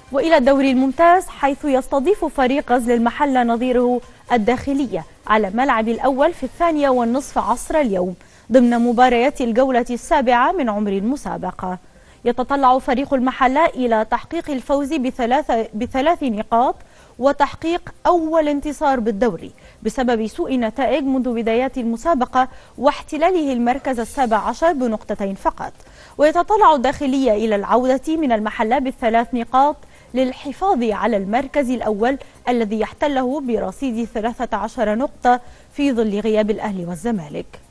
وإلى الدوري الممتاز، حيث يستضيف فريق غزل المحلة نظيره الداخلية على ملعب الأول في 2:30 عصر اليوم ضمن مباريات الجولة السابعة من عمر المسابقة. يتطلع فريق المحلة إلى تحقيق الفوز بثلاث نقاط وتحقيق أول انتصار بالدوري بسبب سوء النتائج منذ بدايات المسابقة واحتلاله المركز ال17 بنقطتين فقط. ويتطلع الداخلية إلى العودة من المحلة ب3 نقاط للحفاظ على المركز الأول الذي يحتله برصيد 13 نقطة في ظل غياب الأهلي والزمالك.